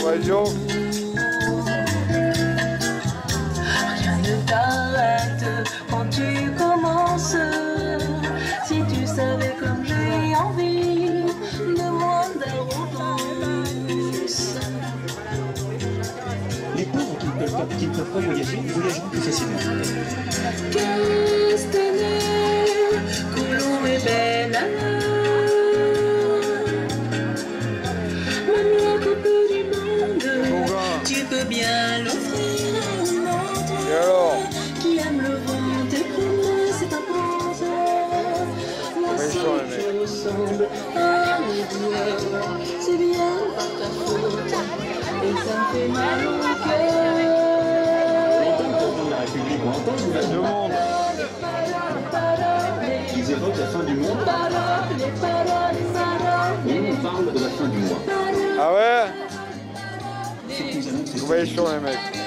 bah dis donc. Rien ne t'arrête quand tu commences. Si tu savais comme j'ai envie de moi plus. Les pauvres qui ne peuvent pas voyager, voyageront plus facilement. Coulon et belle même le couple du monde, tu peux bien l'offrir à un autre qui aime le vent et promener, c'est un prince. La seule qui ressemble à mes dieux, c'est bien pas ta faute et ça me fait mal au cœur. La République, on entend le gouvernement. Ils évoquent la fin du monde. Nous, on parle de la fin du mois. Ah ouais? C'est que nous allons Vous voyez sur les mecs.